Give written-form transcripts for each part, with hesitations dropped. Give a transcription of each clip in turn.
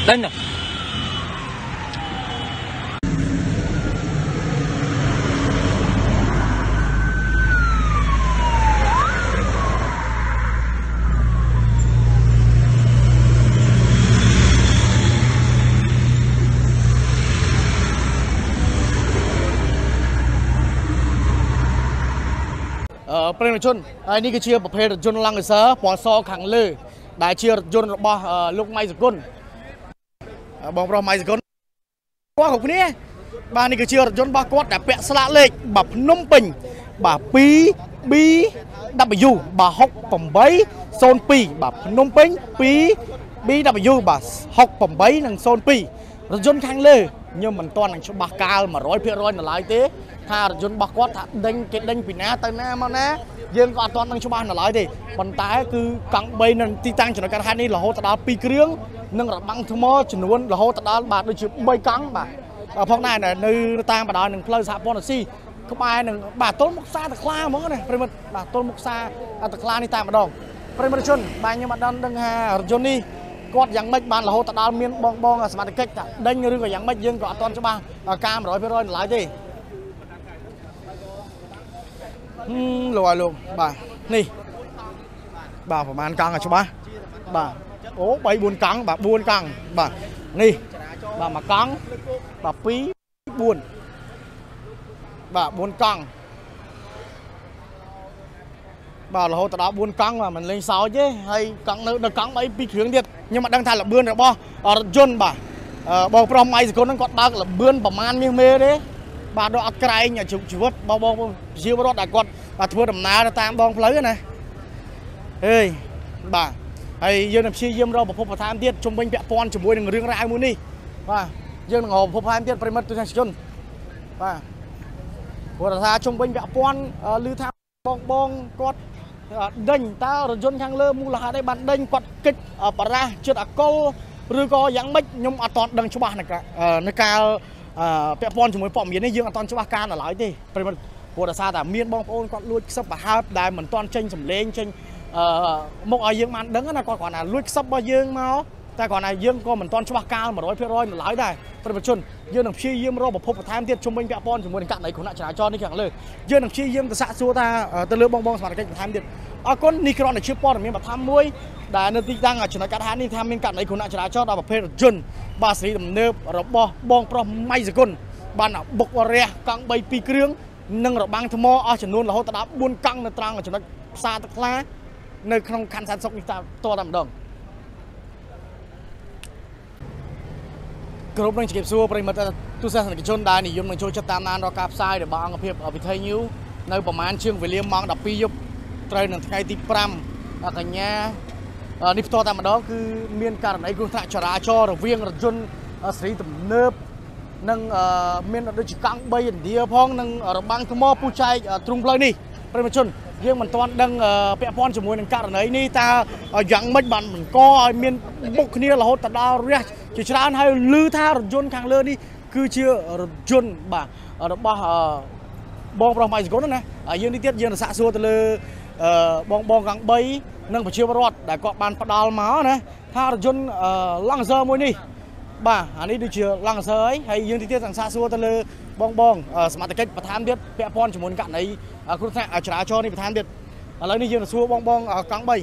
đánh nèประชาชนนี่คือเชียร์ประเภทจนลังเสือปอซอขังเลยได้เชียร์จนบ่ลูกไม้สกุลบองเราไม้สกุลว่าของนี้บ้านนี่คือเชียร์จนบ่กอดแต่เปะสละเล็กแบบนุ่มปิ่งแบบปีบีดับยูแบบหกปุ่มใบโซนปีแบบนุ่มปิ่งปีบีดับยูแบบหกปุ่มใบหนึ่งโซนปีจนขังเลยnhưng mình toàn là cho bạc cao mà rồi phía rồi là lại thế thà dân bạc quát đánh cái đánh bị ná tới ná mà ná dân có toàn đang cho ban là lại thì bàn tay cứ căng bay nên ti tăng cho nó cái hai này là hỗ trợ đào pi krieng nâng là băng thô mò cho nó là hỗ trợ đào bạc được chịu bay căng mà phong này là nơi tăng bà đào nâng plei sạp policy không ai nâng bà tôn mốc xa thật la món này phải bà tôn mốc xa thật la đi tăng bà đòn phải mà chun bà nhưng mà đang hà Johnny quát dạng mấy bạn là hỗ trợ đào miên bong bong smart cách đánh như cái dạng mấy dân có toàn cho ba cam rồi phía rồi lại đi lùi luôn bà nè bà phải ăn căng à cho bà ố bay buồn căng bà buồn căng bà nè bà mà căng bà phí buồn bà buồn căng bà là hỗ trợ đào buồn căng mà mình lên sáu chứ hay căng nó căng mấy pi hướng điệt nhưng mà đang thay là bươn rồi bo John bà bò prom mai có nó còn bao là bươn bà man miếng mê đấy bà đó cày nhà chụp chụp bao bao chiếu đó đại con bà thua đầm ná tam bong lấy này ê bà hay dương làm chi dương đâu mà phô bà tham tiết trong bên vẽ con chụp môi đừng riêng ra muốn đi bà dương ngồi phô tham tiết phải mất tôi thành John bà của ta trong bên vẽ con lưu tham bong bong con đinh ta rồi John khang lơ mua là đây bạn đinh quạt kịch ở bà ra chưa đã câu rồi có dạng mấy nhưng mà toàn đằng cho bà này cả nơi cao vẽ con chụp môi phỏng biến này dương toàn cho bà can là lại đi phải mất của ta ta miên bong ôn con lui sắp bà hai đài mình toàn tranh sầm lên tranh một ở dương man đứng là còn là lui sắp bao dương máu ta còn là dương con mình toàn cho bà cao mà nói phía rồi mình lái đây phải một chun dương đồng chi dương rồi một phút tham tiết trong bên vẽ con chụp môi cạn này cũng lại trả cho đi chẳng lời dương đồng chi dương ta xạ xua ta ta lừa bong bong mà cái tham tiết con Nikon là chip pon miền Bắc tham muối đã nơi ti tăng ở chỗ này cả hai đi tham miền cạn này cũng lại trả cho đào bậc phê chun ba sĩ đầm nơ rồi bong prom may rồi con ban nào bọc re căng bay pi krieng nâng rồi băng thô mò ở chỗนู้นlà hỗ trợ đá buôn căng nơi trăng ở chỗ này xa thật lá nơi không khăn sản xuất như ta to đầm đồng group đang chụp xuaไปมาตู้เสื้อสันติชนได้นิยมในโชว์จัดตามนานรอกราฟไซด์เดี๋ยวบางกระเพียบเอาไปไทยนิ้วในประมาณเชื่องไปเลี้ยงมองดับปียุบไตรหนึ่งไงตีปรำอะไรเงี้ยนิฟต์ตามมาđóคือเมียนการในกรุงเทพจราจรระเวียงรถยนต์สีตุ่มเนิบนั่งเมียนโดยจิกังใบอย่างเดียวพ้องนั่งระบังขโมยผู้ชายตรงเลยนี่ไปมาชนยังมันตอนดังเปียพรจมูกนั่งการไหนนี่ตาอย่างไม่บันมันก็เมียนบุกนี่เราโหดดาวเรียกจะร้านให้ลื้อท่ารถยนต์ข้างเรือนี่คือเชื่อรถยนต์บ่บองเราไม่สกุลนั่นนะยังนี่เทียบยังสะสวตเลยบองกังใบนั่งไปเชื่อรอดแต่ก็บานประดาลมานะท่ารถยนต์ลังเซอร์มวยนี่บ่อันนี้ดูเชื่อลังเซอร์ให้ยังนี่เทียบสั่งสะสวตเลยบองสมาร์ทเก็ตประธานเด็ดเปียพรจมูกกันในคุณแท้จราจรนี่ประธานเด็ดอะไรนี่ยังสัวบองกังใบ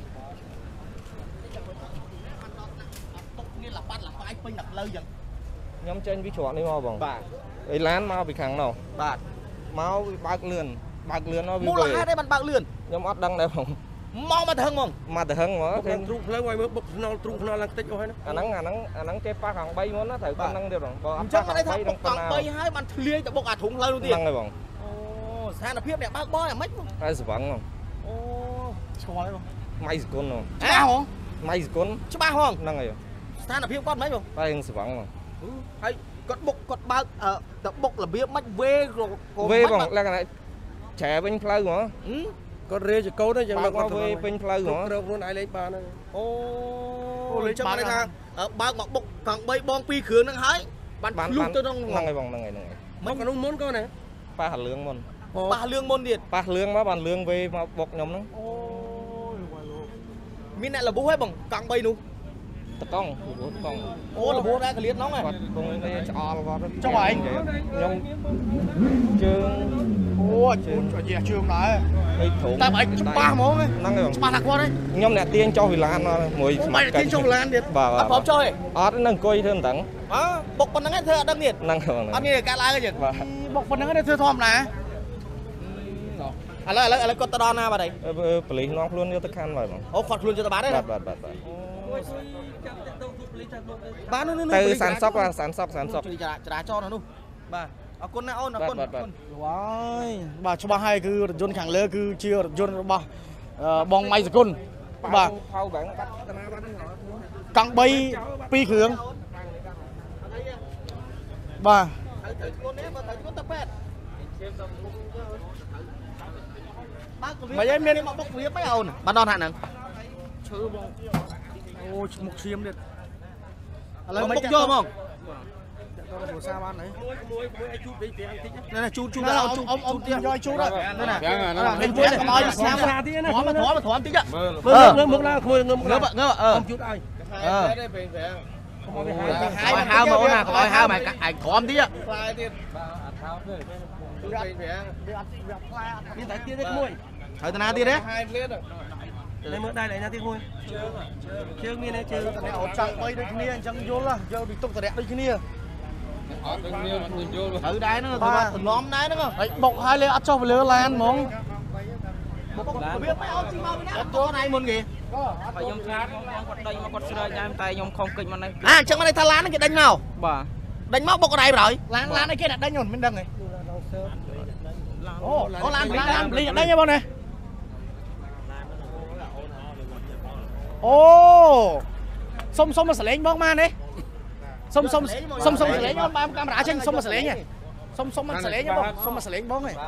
nhóm trên với chọn đi mò bằng ấy lán mau bị khẳng nào mau bạc lươn nó bị mua là hai đây bạn bạc lươn nhóm ớt đăng đây không mau mà thằng mà thằng mà thêm trục lấy ngoài bốc nó là tích rồi nắng cái pha hàng bay nó thử con năng đều rồi chắc cái thằng bốc hàng bay hai bạn thuyền tại bốc thùng lâu tiền năng này bằng sao là phiếp này bác bó là mấy hai sự vắng không may con không không may con chứ ba không năng này sao là phiếp con mấy không ba sự vắng mà hay con bác bốc là biết mất về rồi về bằng là cái này trẻ bên plei mà con rê chỉ câu đấy chẳng là con về bên plei mà đâu luôn ai lấy ba này lấy trong này ha bác mặc bốc càng bay bong pi khứa năng hái bạn luôn tôi đang năng này mấy con muốn con này ba hạt lương môn ba lương môn điện ba lương mà bàn lương về mà bọc nhóm nó miền này là bố hết bằng càng bay luôn តកង់អូរបួសដែរកលៀតហ្នឹងហ៎គាត់គង់នេះឆ្អល់គាត់ចុះឯងខ្ញុំជើងអូជើងជើងដែរហើយធំតែឯងច្បាស់ហ្មងហ្នឹងច្បាស់ថាគាត់ទេខ្ញុំអ្នកទាញចុះវិឡានមកមួយមិនទាញចុះឡានទៀតបាទអត់ព្រមចុះទេអត់នឹងអង្គុយធ្វើមិនដឹងអើបុកប៉ុណ្្នឹងឯងធ្វើអត់ដឹងទៀតហ្នឹងហ្នឹងអត់មានការឡើងទេបាទបុកប៉ុណ្្នឹងឯងធ្វើធម្មតាឥឡូវគាត់ទៅដល់ណាបាត់ហើយប៉ូលីសនាំខ្លួនយកទៅខាន់បាទបងអូគាត់ខ្លួនយកទៅបាត់ទេបាទបាននោះទៅសានសក់បាទសានសក់ចរាចរណ៍នោះបាទអរគុណណាអូនអរគុណបាទវ៉ាយបាទច្បាស់ហើយគឺរថយន្តខាងលើគឺជារថយន្តរបស់បងម៉ៃសគុណបាទផៅបាំងបាត់តាណាបាត់កង់3 2គ្រឿងបាទត្រូវខ្លួននេះបើត្រូវខ្លួនទៅពេទ្យបើយាយមានមកបុកវាមិនអូនបានដល់ថាហ្នឹងឈឺបងអូឈ្មោះឈាមទៀតឥឡូវមិនយកហ្មងទៅគ្រួសារបានហើយមួយឲ្យជូតវិញប្រាំងតិចណាជូតអ៊ំទៀតយកជូតហ្នឹងណាហ្នឹងប្រាំងកុំឲ្យស្នាមណាទៀតណាធំតិចមើលមើលឡើងគួយងើមកឡើងងើអ៊ំជូតឲ្យទេប្រាំងកុំឲ្យហៅមកអូនណាកុំឲ្យហៅមកឯងក្រំទៀតខ្លាយទៀតបាទអត់ថោកទេជូតវិញប្រាំងវាអត់ខ្លាយអត់មានតែទៀតទេក្មួយហើយតាណាទៀតទេហើយទៀតតែមើលដៃណាទៀតមួយជើងមានទេជើងតែអត់ចង់3ដូចគ្នាអញ្ចឹងយល់យកពីទុកតរៈដូចគ្នាអត់ដូចគ្នាមិនយល់ត្រូវដែរហ្នឹងថាទម្លាប់ដែរហ្នឹងហើយបុកហើយលេអត់ចុះទៅលើឡានហ្មងបុកវាមិនអត់ជីមកវិញណាអត់ចូលណៃមុនគេខ្ញុំស្ងាត់គាត់ដេញមកគាត់ស្រែកដែរតែខ្ញុំខំកិច្ចមកនេះអញ្ចឹងមកថាឡានគេដេញមកបាទដេញមកបុកដៃប្រហើយឡានអីគេដាក់ដេញហ្នឹងមិនដឹងទេអូឡានលីដេញហ៎បងណាអូសុំមកសលេងបងមកនេះសុំសលេងបងបានកាមេរ៉ាចេញសុំមកសលេងហ៎សុំមកសលេងបងសុំមកសលេងបងហ៎បាទ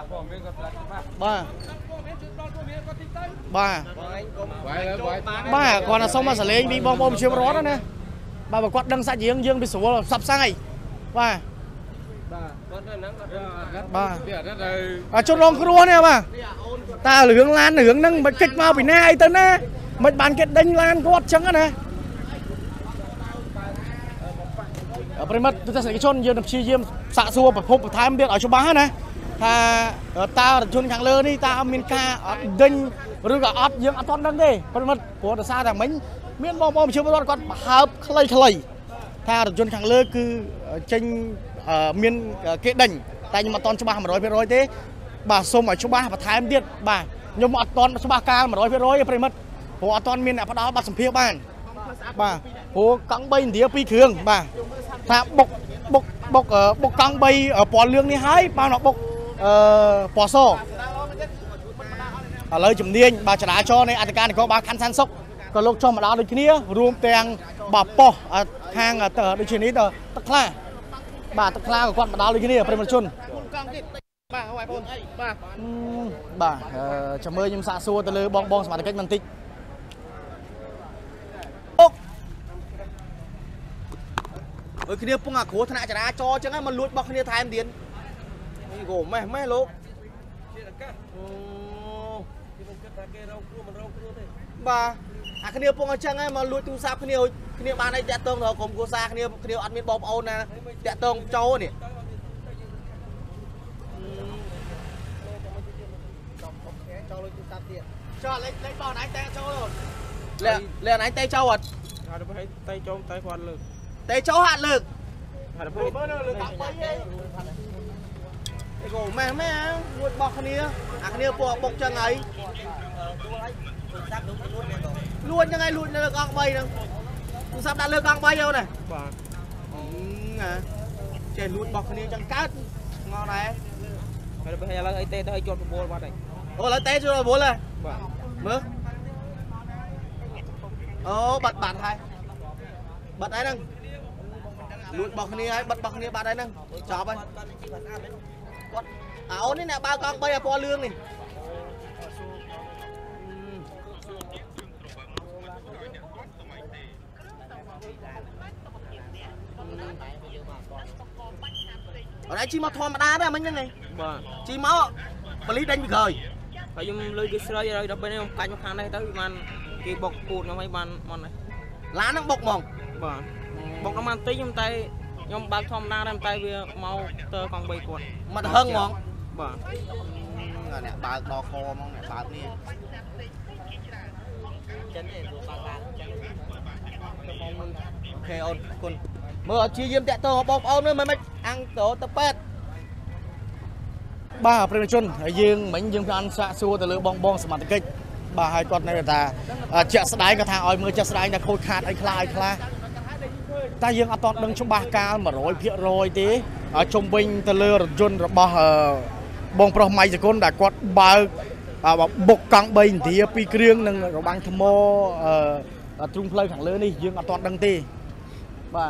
គាត់ថាសុំមកសលេងពីបងជាប្រវត្តិណាបាទបើគាត់ដឹងសាច់យើងពីស្រួលផ្សព្វផ្សាយបាទបាទជន់រងគ្រោះនេះបាទតើរឿងឡានរឿងហ្នឹងមិនកិច្ចមកពីណាអីទៅណាមិនបានគេដេញឡានគាត់ចឹងណាប្រិមិត្តទស្សនិកជនយើងនឹងព្យាយាមសាកសួរប្រភពបន្ថែមទៀតឲ្យច្បាស់ណាថាតើរថយន្តខាងលើនេះតើមានការអត់ដេញឬក៏អត់យើងអត់ទាន់ដឹងទេប្រិមិត្តព្រោះដោយសារតែមិញមានបងប្រជាពលរដ្ឋគាត់បើហើបខ្លីថារថយន្តខាងលើគឺចេញមានគេដេញតែខ្ញុំអត់ទាន់ច្បាស់ 100% ទេបាទសូមឲ្យច្បាស់បន្ថែមទៀតបាទខ្ញុំអត់ទាន់ច្បាស់កាល 100% ទេប្រិមិត្តព្រោះអត់ទាន់មានអ្នកផ្ដល់ប័ណ្ណសម្ភារបានបាទព្រោះកង់3ឥណ្ឌា2គ្រឿងបាទថាបុកកង់3ពណ៌លឿងនេះហើយបានមកបុកពណ៌សឥឡូវជំនាញបាទចរាចរណ៍នៃអធិការនគរបាលខណ្ឌសានសុខក៏លោកចុះមកដល់ដូចគ្នារួមទាំងបាទប៉ុស្តិ៍ខាងដូចជានេះទៅទឹកខ្លាបាទទឹកខ្លាក៏គាត់មកដល់ដូចគ្នាប្រិមត្តជនបាទបងប្អូនបាទចាំមើលខ្ញុំសាកសួរទៅលើបងសមាជិកបន្តិចអើគ្នាពងអាគ្រោះថ្នាក់ចរាចរណ៍អញ្ចឹងមកលួចបោះគ្នាថែមទៀតនេះគោម៉េះលោកបាទអាគ្នាពងអញ្ចឹងមកលួចទូរស័ព្ទគ្នាបានអីតាក់ទងទៅក្រុមគ្រួសារគ្នាអត់មានបងប្អូនណាតាក់ទងចូលនេះចូលលុយទូរស័ព្ទទៀតចោលលេខបងណៃតែចូលលេខណៃតែចូលអត់ហើយទៅតែចូលតែគាត់លើកតែចូលហាត់លើកហើយទៅមើលលើក3ឯងឯកូម៉ែលួចបោះគ្នាអាគ្នាពួកបុកចឹងហើយលួចចឹងហើយលួចលើកង់3ហ្នឹងទូរស័ព្ទដាក់លើកង់3អូនណាបាទចេះលួចបោះគ្នាចឹងកើតងល់ដែរហើយទៅឥឡូវអីទេទៅឲ្យជាប់ប្រមូលបាត់ហើយអូឥឡូវទេជួយប្រមូលហ៎បាទមើលអូបាត់ហើយបាត់ហើយហ្នឹងលួចបោះគ្នាហើយបាត់បោះគ្នាបាត់ហើយហ្នឹងចប់ហើយគាត់អូននេះអ្នកបើកង់3ឲ្យពណ៌លឿងនេះអរឯងជីមកធម្មតាទេមិញហ្នឹងបាទជីមកបលីដេញពីក្រោយហើយខ្ញុំលើគេស្រ័យហើយដល់ពេលនេះខ្ញុំកាច់មកខាងនេះទៅបានគេបុកពូតខ្ញុំឲ្យបានមកនេះ lá nó bọc mỏng bà bọc nó mang tí nhưng tay nhóm bác thom na em tay vừa mau tơ con bay cuộn mà hơn mỏng bà nè bà đo kho mong nè bà đi ok ôn con mưa chia diêm tẹt tô bọc ôn nữa mày ăn tổ tập pet បាទប្រិយជនយើងមិញយើងបានសាកសួរទៅលើបងសមត្ថកិច្ចបាទហើយគាត់នៅថាជាក់ស្ដែងគាត់ថាឲ្យមើលជាក់ស្ដែងថាខូចខាតអីខ្លះតែយើងអត់ទាន់ដឹងច្បាស់កាល 100% ទេជុំវិញទៅលើរថយន្តរបស់បងប្រុសម៉ៃសកុនដែលគាត់បើកបុកកង់3ឥណ្ឌា2គ្រឿងនិងរបាំងថ្មទ្រូងផ្លូវខាងលើនេះយើងអត់ទាន់ដឹងទេបាទ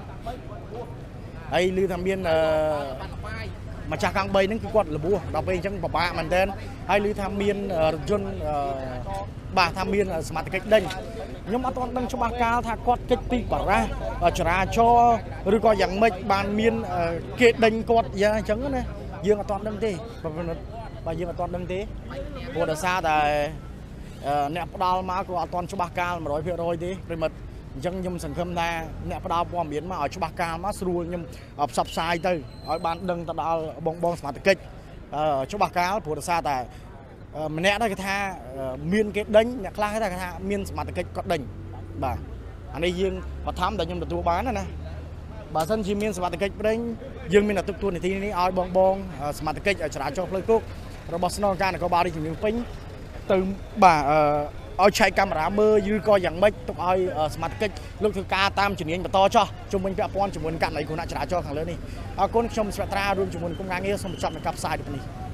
ហើយឮថាមានម្ចាស់កង់3ហ្នឹងគឺគាត់លបួសដល់ពេលអញ្ចឹងពិបាកមែនទែនហើយឮថាមានរថយន្តបាទថាមានសមត្ថកិច្ចដេញខ្ញុំអត់ទាន់ដឹងច្បាស់កាលថាគាត់កិច្ចពីបារ៉ាចរាចរណ៍ឬក៏យ៉ាងម៉េចបានមានគេដេញគាត់យ៉ាងអញ្ចឹងណាយើងអត់ទាន់ដឹងទេបាទយើងអត់ទាន់ដឹងទេព្រោះដោយសារតែអ្នកផ្ដាល់មកក៏អត់ទាន់ច្បាស់កាល 100% ទេប្រិមិត្តអញ្ចឹងខ្ញុំសង្ឃឹមថាអ្នកផ្ដាល់ព័ត៌មានមកឲ្យច្បាស់កាលមកស្រួលខ្ញុំផ្សព្វផ្សាយទៅឲ្យបានដឹងទៅដល់បងសមត្ថកិច្ចច្បាស់កាលព្រោះដោយសារតែម្នាក់ដែរគេថាមានគេដេញអ្នកខ្លះគេថាមានសមត្ថកិច្ចគាត់ដេញបាទអានេះយើងបឋមតែខ្ញុំទទួលបានណាបើសិនជាមានសមត្ថកិច្ចដេញយើងមានទឹកទួលនីតិនេះឲ្យបងសមត្ថកិច្ចចរាចរណ៍ផ្លូវគោករបស់ស្នងការនគរបាលរាជធានីពេញទៅបាទឲ្យឆែកកាមេរ៉ាមើលឬក៏យ៉ាងម៉េចទុកឲ្យសមត្ថកិច្ចលោកធ្វើការតាមជំនាញបន្តចោះជុំវិញពាក់ព័ន្ធជាមួយនឹងករណីគ្រោះថ្នាក់ចរាចរណ៍ខាងលើនេះអរគុណខ្ញុំស្វត្រារួមជាមួយនឹងគុំការងារសូមបញ្ចប់នឹងការផ្សាយនេះ